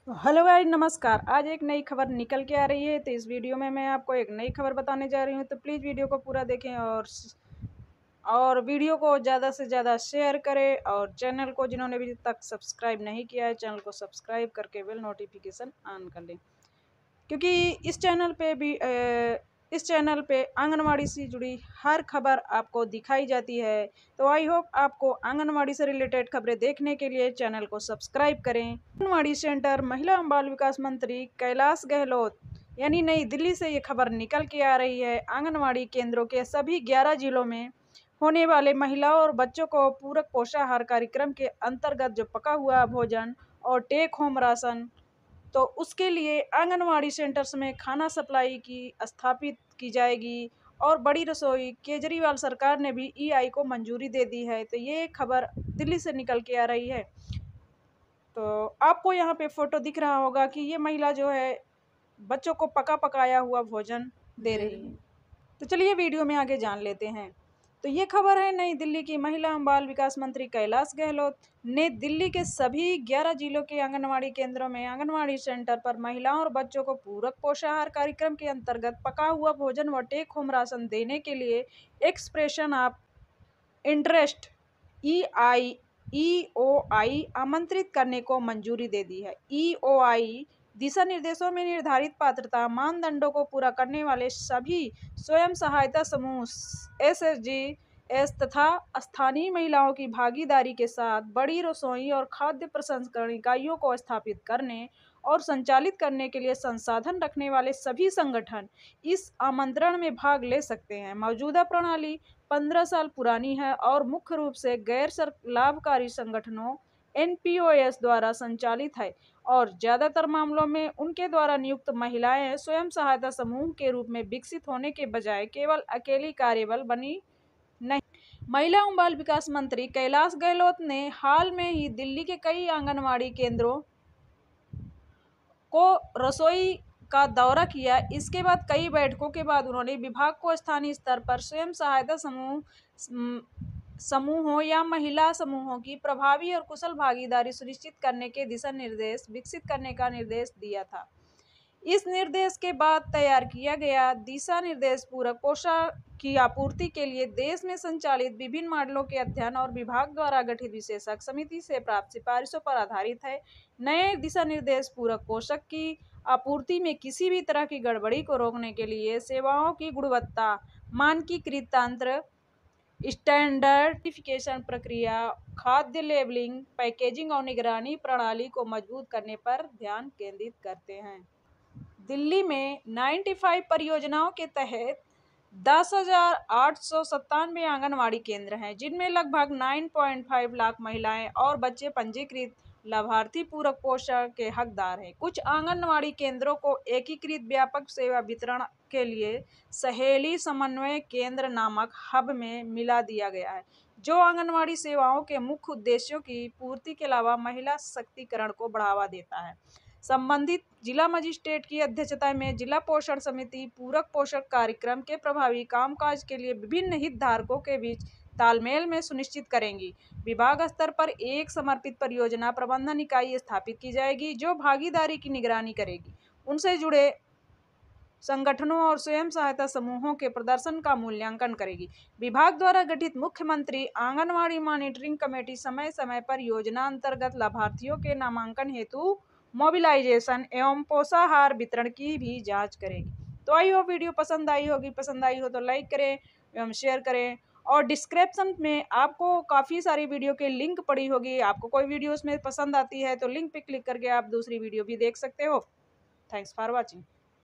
Hello guys, नमस्कार। आज एक नई खबर निकल के आ रही है, तो इस वीडियो में मैं आपको एक नई खबर बताने जा रही हूँ। तो प्लीज़ वीडियो को पूरा देखें और वीडियो को ज़्यादा से ज़्यादा शेयर करें, और चैनल को जिन्होंने अभी तक सब्सक्राइब नहीं किया है, चैनल को सब्सक्राइब करके बेल नोटिफिकेशन ऑन कर लें। क्योंकि इस चैनल पे आंगनवाड़ी से जुड़ी हर खबर आपको दिखाई जाती है। तो आई होप आपको आंगनवाड़ी से रिलेटेड खबरें देखने के लिए चैनल को सब्सक्राइब करें। आंगनवाड़ी सेंटर महिला एवं बाल विकास मंत्री कैलाश गहलोत यानी नई दिल्ली से ये खबर निकल के आ रही है। आंगनवाड़ी केंद्रों के सभी 11 जिलों में होने वाले महिलाओं और बच्चों को पूरक पोषाहार कार्यक्रम के अंतर्गत जो पका हुआ भोजन और टेक होम राशन, तो उसके लिए आंगनवाड़ी सेंटर्स में खाना सप्लाई की स्थापित की जाएगी। और बड़ी रसोई केजरीवाल सरकार ने भी ईआई को मंजूरी दे दी है। तो ये खबर दिल्ली से निकल के आ रही है। तो आपको यहाँ पे फोटो दिख रहा होगा कि ये महिला जो है बच्चों को पका पकाया हुआ भोजन दे रही है। तो चलिए वीडियो में आगे जान लेते हैं। तो ये खबर है नई दिल्ली की। महिला एवं बाल विकास मंत्री कैलाश गहलोत ने दिल्ली के सभी 11 जिलों के आंगनवाड़ी केंद्रों में आंगनवाड़ी सेंटर पर महिलाओं और बच्चों को पूरक पोषाहार कार्यक्रम के अंतर्गत पका हुआ भोजन व टेक होम राशन देने के लिए expression of interest E EOI आमंत्रित करने को मंजूरी दे दी है। ईओआई दिशा निर्देशों में निर्धारित पात्रता मानदंडों को पूरा करने वाले सभी स्वयं सहायता समूह एसएचजी तथा स्थानीय महिलाओं की भागीदारी के साथ बड़ी रसोई और खाद्य प्रसंस्करण इकाइयों को स्थापित करने और संचालित करने के लिए संसाधन रखने वाले सभी संगठन इस आमंत्रण में भाग ले सकते हैं। मौजूदा प्रणाली 15 साल पुरानी है और मुख्य रूप से गैर लाभकारी संगठनों एनपीओएस द्वारा संचालित है, और ज्यादातर मामलों में उनके द्वारा नियुक्त महिलाएं स्वयं सहायता समूह के रूप में विकसित होने के बजाय केवल अकेली कार्यबल बनी नहीं। महिला एवं बाल विकास मंत्री कैलाश गहलोत ने हाल में ही दिल्ली के कई आंगनवाड़ी केंद्रों को रसोई का दौरा किया। इसके बाद कई बैठकों के बाद उन्होंने विभाग को स्थानीय स्तर पर स्वयं सहायता समूहों या महिला समूहों की प्रभावी और कुशल भागीदारी सुनिश्चित करने के दिशा निर्देश विकसित करने का निर्देश दिया था। इस निर्देश के बाद तैयार किया गया दिशा निर्देश पूरक पोषण की आपूर्ति के लिए देश में संचालित विभिन्न मॉडलों के अध्ययन और विभाग द्वारा गठित विशेषज्ञ समिति से प्राप्त सिफारिशों पर आधारित है। नए दिशा निर्देश पूरक पोषक की आपूर्ति में किसी भी तरह की गड़बड़ी को रोकने के लिए सेवाओं की गुणवत्ता मानकीकृत तंत्र, स्टैंडर्डिफिकेशन प्रक्रिया, खाद्य लेबलिंग, पैकेजिंग और निगरानी प्रणाली को मजबूत करने पर ध्यान केंद्रित करते हैं। दिल्ली में 95 परियोजनाओं के तहत 10,897 आंगनवाड़ी केंद्र हैं, जिनमें लगभग 9.5 लाख महिलाएं और बच्चे पंजीकृत लाभार्थी पूरक पोषण के हकदार हैं। कुछ आंगनवाड़ी केंद्रों को एकीकृत व्यापक सेवा वितरण के लिए सहेली समन्वय केंद्र नामक हब में मिला दिया गया है, जो आंगनवाड़ी सेवाओं के मुख्य उद्देश्यों की पूर्ति के अलावा महिला सशक्तिकरण को बढ़ावा देता है। संबंधित जिला मजिस्ट्रेट की अध्यक्षता में जिला पोषण समिति पूरक पोषण कार्यक्रम के प्रभावी कामकाज के लिए विभिन्न हितधारकों के बीच तालमेल में सुनिश्चित करेंगी। विभाग स्तर पर एक समर्पित परियोजना प्रबंधन इकाई स्थापित की जाएगी, जो भागीदारी की निगरानी करेगी, उनसे जुड़े संगठनों और स्वयं सहायता समूहों के प्रदर्शन का मूल्यांकन करेगी। विभाग द्वारा गठित मुख्यमंत्री आंगनवाड़ी मॉनिटरिंग कमेटी समय समय पर योजना अंतर्गत लाभार्थियों के नामांकन हेतु मोबिलाइजेशन एवं पोषाहार वितरण की भी जांच करेगी। तो आई होप वीडियो पसंद आई होगी। पसंद आई हो तो लाइक करें एवं शेयर करें, और डिस्क्रिप्शन में आपको काफ़ी सारी वीडियो के लिंक पड़ी होगी। आपको कोई वीडियो उसमें पसंद आती है तो लिंक पे क्लिक करके आप दूसरी वीडियो भी देख सकते हो। Thanks for watching.